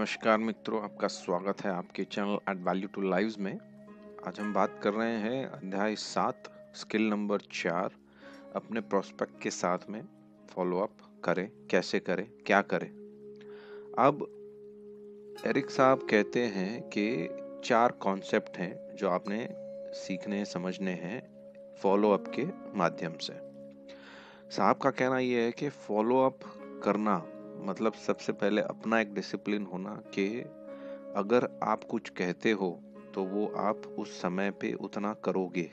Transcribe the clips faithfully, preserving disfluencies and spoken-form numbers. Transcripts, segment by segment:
नमस्कार मित्रों, आपका स्वागत है आपके channel at value to lives में। आज हम बात कर रहे हैं अध्याय सात, स्किल नंबर चार, अपने प्रोस्पेक्ट के साथ में फॉलो अप करें, कैसे करें, क्या करें। अब एरिक साहब कहते हैं कि चार कॉन्सेप्ट हैं जो आपने सीखने समझने हैं फॉलो अप के माध्यम से। साहब का कहना यह है कि फॉलो अप करना मतलब सबसे पहले अपना एक डिसिप्लिन होना कि अगर आप कुछ कहते हो तो वो आप उस समय पे उतना करोगे,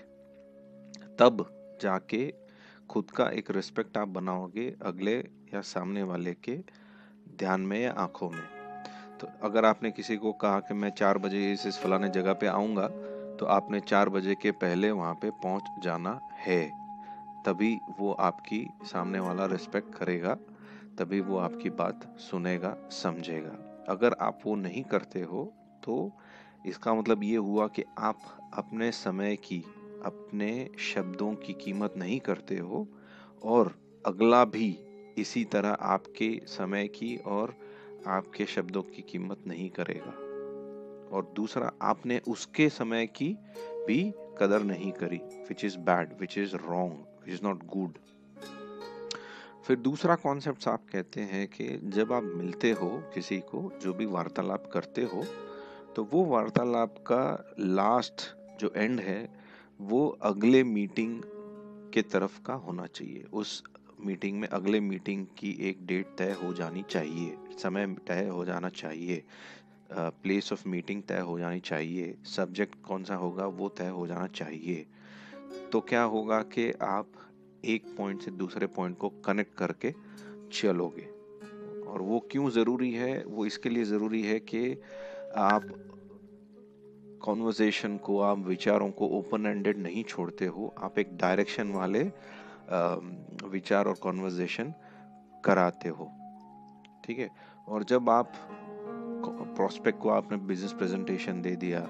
तब जाके खुद का एक रिस्पेक्ट आप बनाओगे अगले या सामने वाले के ध्यान में या आंखों में। तो अगर आपने किसी को कहा कि मैं चार बजे इस इस फलाने जगह पे आऊंगा, तो आपने चार बजे के पहले वहां पे पहुंच जाना है, तभी वो आपकी सामने वाला रिस्पेक्ट करेगा, तभी वो आपकी बात सुनेगा, समझेगा। अगर आप वो नहीं करते हो तो इसका मतलब ये हुआ कि आप अपने समय की, अपने शब्दों की कीमत नहीं करते हो और अगला भी इसी तरह आपके समय की और आपके शब्दों की कीमत नहीं करेगा। और दूसरा, आपने उसके समय की भी कदर नहीं करी, which is bad, which is wrong, which is not good. फिर दूसरा कॉन्सेप्ट आप कहते हैं कि जब आप मिलते हो किसी को, जो भी वार्तालाप करते हो, तो वो वार्तालाप का लास्ट जो एंड है वो अगले मीटिंग के तरफ का होना चाहिए। उस मीटिंग में अगले मीटिंग की एक डेट तय हो जानी चाहिए, समय तय हो जाना चाहिए, प्लेस ऑफ मीटिंग तय हो जानी चाहिए, सब्जेक्ट कौन सा होगा वो तय हो जाना चाहिए। तो क्या होगा कि आप एक पॉइंट से दूसरे पॉइंट को कनेक्ट करके चलोगे। और वो क्यों जरूरी है? वो इसके लिए जरूरी है कि आप कॉन्वर्सेशन को, आप विचारों को ओपन एंडेड नहीं छोड़ते हो, आप एक डायरेक्शन वाले विचार और कॉन्वर्सेशन कराते हो। ठीक है। और जब आप प्रोस्पेक्ट को आपने बिजनेस प्रेजेंटेशन दे दिया,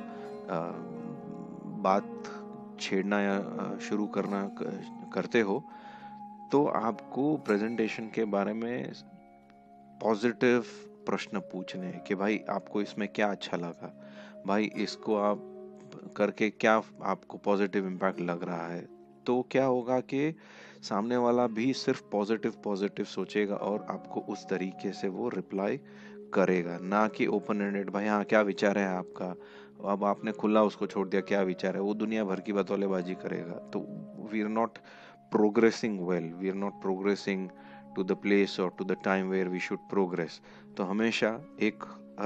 बात छेड़ना या शुरू करना करते हो, तो आपको प्रेजेंटेशन के बारे में पॉजिटिव प्रश्न पूछने हैं कि भाई आपको इसमें क्या अच्छा लगा, भाई इसको आप करके क्या आपको पॉजिटिव इम्पैक्ट लग रहा है। तो क्या होगा कि सामने वाला भी सिर्फ पॉजिटिव पॉजिटिव सोचेगा और आपको उस तरीके से वो रिप्लाई करेगा, ना कि ओपन एंडेड भाई हाँ क्या विचार है आपका। अब आपने खुला उसको छोड़ दिया क्या विचार है, वो दुनिया भर की बतौलेबाजी करेगा। तो we are not progressing well, we are not progressing to the place और to the time where we should progress. तो हमेशा एक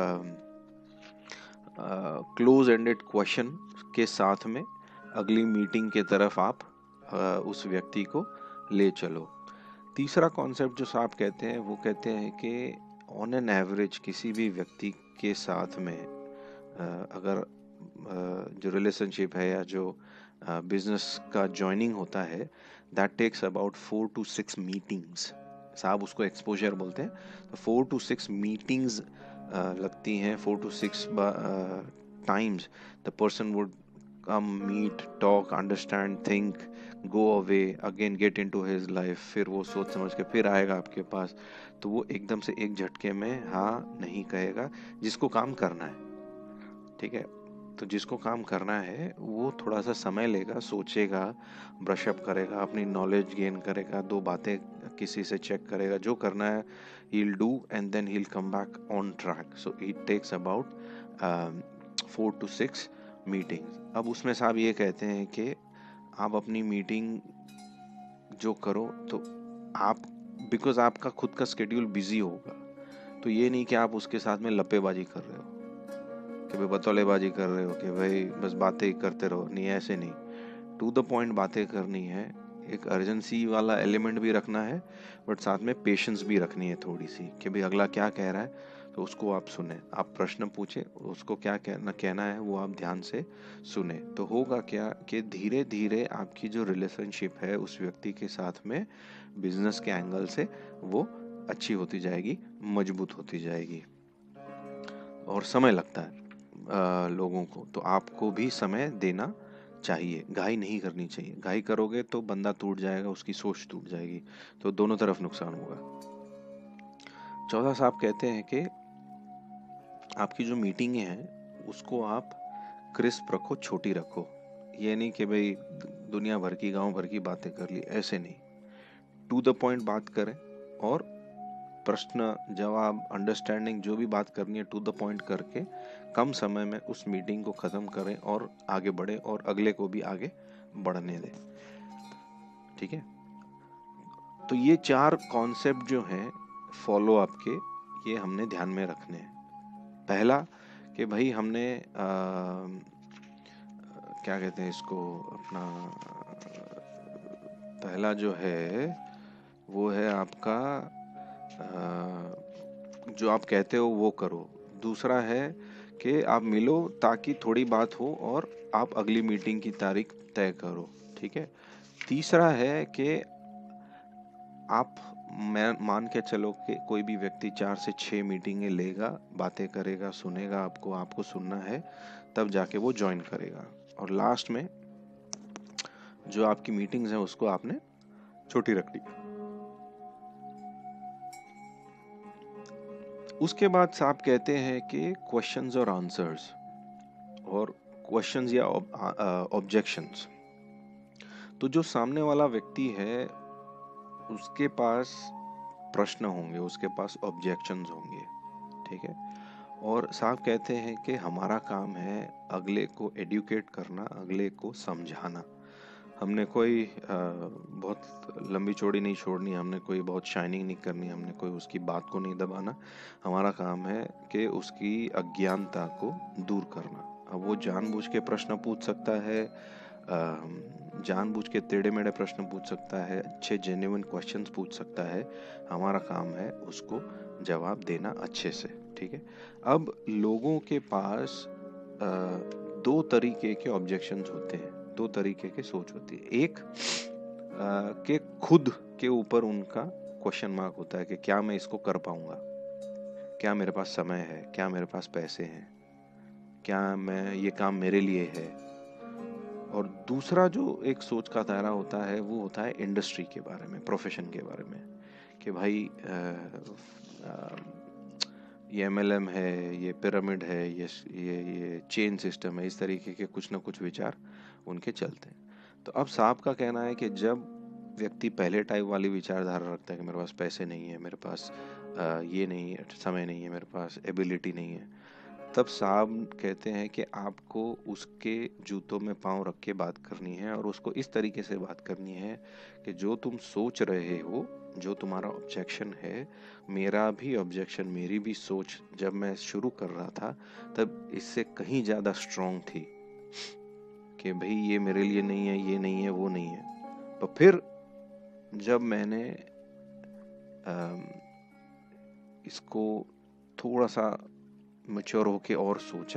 क्लोज एंडेड क्वेश्चन के साथ में अगली मीटिंग के तरफ आप uh, उस व्यक्ति को ले चलो। तीसरा कॉन्सेप्ट जो साहब कहते हैं वो कहते हैं कि ऑन एन एवरेज किसी भी व्यक्ति के साथ में uh, अगर uh, जो रिलेशनशिप है या जो बिजनेस uh, का ज्वाइनिंग होता है, that takes about four to six meetings. साहब उसको एक्सपोजर बोलते हैं। तो फोर टू सिक्स मीटिंग्स लगती हैं, four to six times the person would come, meet, talk, understand, think, go away, again get into his life, फिर वो सोच समझ के फिर आएगा आपके पास। तो वो एकदम से एक झटके में हाँ नहीं कहेगा, जिसको काम करना है। ठीक है। तो जिसको काम करना है वो थोड़ा सा समय लेगा, सोचेगा, ब्रशअप करेगा, अपनी नॉलेज गेन करेगा, दो बातें किसी से चेक करेगा, जो करना है he'll do and then he'll come back on track. So it takes about um, four to six meetings. अब उसमें साहब ये कहते हैं कि आप अपनी मीटिंग जो करो तो आप, बिकॉज आपका खुद का स्केड्यूल बिजी होगा, तो ये नहीं कि आप उसके साथ में लपेबाजी कर रहे हो, कि भाई बतौलेबाजी कर रहे हो कि भाई बस बातें करते रहो। नहीं, ऐसे नहीं, टू द पॉइंट बातें करनी है। एक अर्जेंसी वाला एलिमेंट भी रखना है, बट साथ में पेशेंस भी रखनी है थोड़ी सी, कि भाई अगला क्या कह रहा है तो उसको आप सुने, आप प्रश्न पूछे, उसको क्या कहना कहना है वो आप ध्यान से सुने। तो होगा क्या कि धीरे धीरे आपकी जो रिलेशनशिप है उस व्यक्ति के साथ में बिजनेस के एंगल से वो अच्छी होती जाएगी, मजबूत होती जाएगी। और समय लगता है आ, लोगों को, तो आपको भी समय देना चाहिए, घाई नहीं करनी चाहिए। घाई करोगे तो बंदा टूट जाएगा, उसकी सोच टूट जाएगी, तो दोनों तरफ नुकसान होगा। चौथा साहब कहते हैं कि आपकी जो मीटिंग है उसको आप क्रिस्प रखो, छोटी रखो। ये नहीं कि भाई दुनिया भर की गांव भर की बातें कर ली, ऐसे नहीं। टू द पॉइंट बात करें और प्रश्न जवाब अंडरस्टैंडिंग जो भी बात करनी है टू द पॉइंट करके कम समय में उस मीटिंग को खत्म करें और आगे बढ़े और अगले को भी आगे बढ़ने दें। ठीक है, तो ये चार कॉन्सेप्ट जो हैं फॉलो अप के, ये हमने ध्यान में रखने हैं। पहला कि भाई हमने आ, क्या कहते हैं इसको, अपना पहला जो है वो है आपका आ, जो आप कहते हो वो करो। दूसरा है कि आप मिलो ताकि थोड़ी बात हो और आप अगली मीटिंग की तारीख तय करो। ठीक है। तीसरा है कि आप मैं मान के चलो कि कोई भी व्यक्ति चार से छह मीटिंगें लेगा, बातें करेगा, सुनेगा आपको, आपको सुनना है, तब जाके वो ज्वाइन करेगा। और लास्ट में जो आपकी मीटिंग्स हैं उसको आपने छोटी रखनी। उसके बाद साहब कहते हैं कि क्वेश्चंस और आंसर्स, और क्वेश्चंस या ऑब्जेक्शंस। तो जो सामने वाला व्यक्ति है उसके पास प्रश्न होंगे, उसके पास ऑब्जेक्शंस होंगे। ठीक है। और साहब कहते हैं कि हमारा काम है अगले को एडुकेट करना, अगले को समझाना। हमने कोई आ, बहुत लंबी चौड़ी नहीं छोड़नी, हमने कोई बहुत शाइनिंग नहीं करनी, हमने कोई उसकी बात को नहीं दबाना। हमारा काम है कि उसकी अज्ञानता को दूर करना। अब वो जानबूझ के प्रश्न पूछ सकता है, जानबूझ के टेढ़े मेढ़े प्रश्न पूछ सकता है, अच्छे जेन्युइन क्वेश्चंस पूछ सकता है। हमारा काम है उसको जवाब देना अच्छे से। ठीक है। अब लोगों के पास आ, दो तरीके के ऑब्जेक्शंस होते हैं, दो तरीके की सोच होती है। एक आ, के खुद के ऊपर उनका क्वेश्चन मार्क होता है कि क्या मैं इसको कर पाऊंगा, क्या मेरे पास समय है, क्या मेरे पास पैसे हैं, क्या मैं ये काम मेरे लिए है। और दूसरा जो एक सोच का दायरा होता है वो होता है इंडस्ट्री के बारे में, प्रोफेशन के बारे में, कि भाई आ, आ, ये एम एल एम है, ये पिरामिड है, ये ये ये चेन सिस्टम है, इस तरीके के कुछ ना कुछ विचार उनके चलते हैं। तो अब साहब का कहना है कि जब व्यक्ति पहले टाइप वाली विचारधारा रखता है कि मेरे पास पैसे नहीं है, मेरे पास आ, ये नहीं है, समय नहीं है, मेरे पास एबिलिटी नहीं है, तब साहब कहते हैं कि आपको उसके जूतों में पांव रख के बात करनी है और उसको इस तरीके से बात करनी है कि जो तुम सोच रहे हो, जो तुम्हारा ऑब्जेक्शन है, मेरा भी ऑब्जेक्शन, मेरी भी सोच जब मैं शुरू कर रहा था तब इससे कहीं ज्यादा स्ट्रांग थी कि भाई ये मेरे लिए नहीं है, ये नहीं है, वो नहीं है। पर फिर जब मैंने इसको थोड़ा सा मैच्योर होके और सोचा,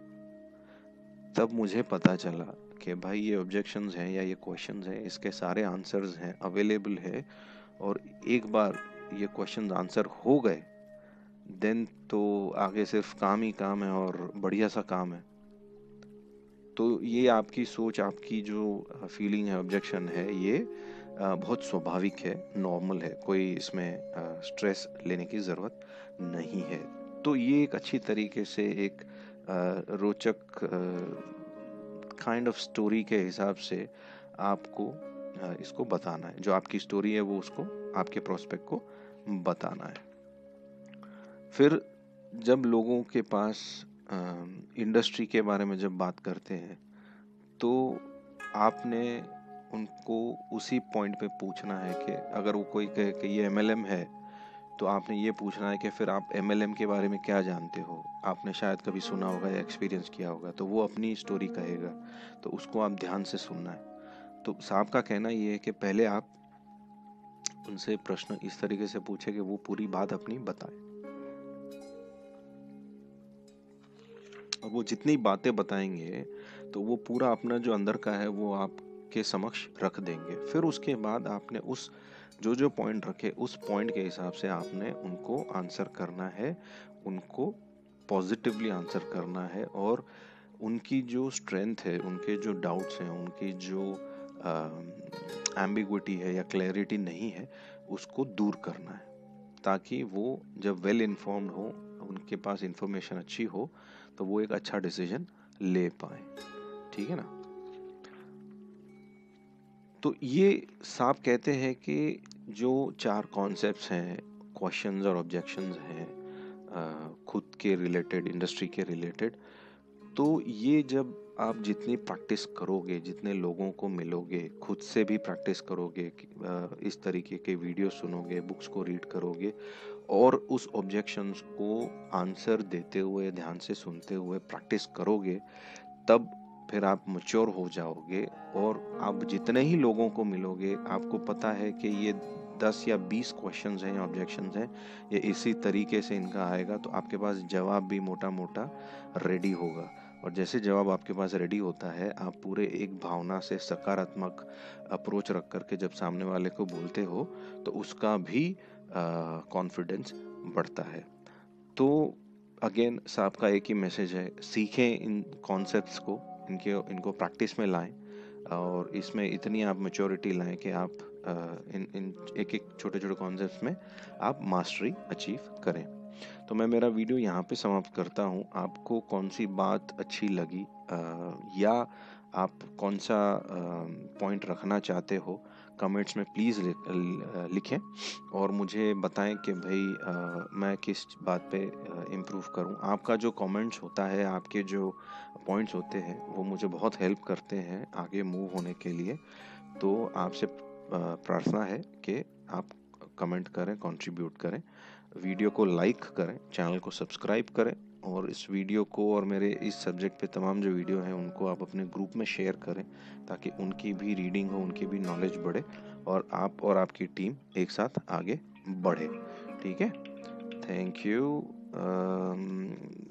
तब मुझे पता चला कि भाई ये ऑब्जेक्शंस हैं या ये क्वेश्चंस हैं, इसके सारे आंसर्स हैं, अवेलेबल है। और एक बार ये क्वेश्चंस आंसर हो गए देन तो आगे सिर्फ काम ही काम है और बढ़िया सा काम है। तो ये आपकी सोच, आपकी जो फीलिंग है, ऑब्जेक्शन है, ये बहुत स्वाभाविक है, नॉर्मल है, कोई इसमें स्ट्रेस लेने की ज़रूरत नहीं है। तो ये एक अच्छी तरीके से एक रोचक काइंड ऑफ स्टोरी के हिसाब से आपको इसको बताना है। जो आपकी स्टोरी है वो उसको, आपके प्रोस्पेक्ट को बताना है। फिर जब लोगों के पास इंडस्ट्री के बारे में जब बात करते हैं तो आपने उनको उसी पॉइंट पे पूछना है कि अगर वो कोई कहे कि ये एम एल एम है तो आपने ये पूछना है कि फिर आप एम एल एम के बारे में क्या जानते हो। आपने शायद कभी सुना होगा या एक्सपीरियंस किया होगा, तो वो अपनी स्टोरी कहेगा, तो उसको आप ध्यान से सुनना है। तो साहब का कहना ये है कि पहले आप उनसे प्रश्न इस तरीके से पूछे कि वो पूरी बात अपनी बताए, और वो जितनी बातें बताएंगे तो वो पूरा अपना जो अंदर का है वो आपके समक्ष रख देंगे। फिर उसके बाद आपने उस जो जो पॉइंट रखे उस पॉइंट के हिसाब से आपने उनको आंसर करना है, उनको पॉजिटिवली आंसर करना है, और उनकी जो स्ट्रेंथ है, उनके जो डाउट्स हैं, उनकी जो एम्बिग्विटी है या क्लैरिटी नहीं है, उसको दूर करना है। ताकि वो जब वेल इन्फॉर्म्ड हो, उनके पास इंफॉर्मेशन अच्छी हो, तो वो एक अच्छा डिसीजन ले पाए। ठीक है ना। तो ये साहब कहते हैं कि जो चार कॉन्सेप्ट्स हैं, क्वेश्चंस और ऑब्जेक्शंस हैं खुद के रिलेटेड, इंडस्ट्री के रिलेटेड, तो ये जब आप जितनी प्रैक्टिस करोगे, जितने लोगों को मिलोगे, खुद से भी प्रैक्टिस करोगे, इस तरीके के वीडियो सुनोगे, बुक्स को रीड करोगे और उस ऑब्जेक्शंस को आंसर देते हुए, ध्यान से सुनते हुए प्रैक्टिस करोगे, तब फिर आप मैच्योर हो जाओगे और आप जितने ही लोगों को मिलोगे, आपको पता है कि ये दस या बीस क्वेश्चंस हैं या ऑब्जेक्शंस हैं, ये इसी तरीके से इनका आएगा, तो आपके पास जवाब भी मोटा मोटा रेडी होगा। और जैसे जवाब आपके पास रेडी होता है, आप पूरे एक भावना से सकारात्मक अप्रोच रख करके जब सामने वाले को बोलते हो, तो उसका भी कॉन्फिडेंस बढ़ता है। तो अगेन साहब का एक ही मैसेज है, सीखें इन कॉन्सेप्ट्स को, इनके इनको प्रैक्टिस में लाएं और इसमें इतनी आप मैच्योरिटी लाएं कि आप इन इन एक एक छोटे छोटे कॉन्सेप्ट्स में आप मास्टरी अचीव करें। तो मैं मेरा वीडियो यहाँ पे समाप्त करता हूँ। आपको कौन सी बात अच्छी लगी आ, या आप कौन सा पॉइंट रखना चाहते हो, कमेंट्स में प्लीज़ लिखें और मुझे बताएं कि भाई आ, मैं किस बात पे इम्प्रूव करूं। आपका जो कमेंट्स होता है, आपके जो पॉइंट्स होते हैं, वो मुझे बहुत हेल्प करते हैं आगे मूव होने के लिए। तो आपसे प्रार्थना है कि आप कमेंट करें, कंट्रीब्यूट करें, वीडियो को लाइक करें, चैनल को सब्सक्राइब करें और इस वीडियो को और मेरे इस सब्जेक्ट पे तमाम जो वीडियो हैं उनको आप अपने ग्रुप में शेयर करें, ताकि उनकी भी रीडिंग हो, उनकी भी नॉलेज बढ़े और आप और आपकी टीम एक साथ आगे बढ़े। ठीक है, थैंक यू।